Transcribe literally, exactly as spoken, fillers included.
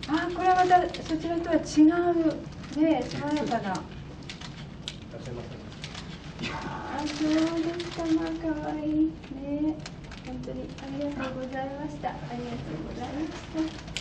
あ、これはまたそちらとは違うね、爽やかな。あ、そうですか、まあ、可愛いね。本当にありがとうございました。ありがとうございました。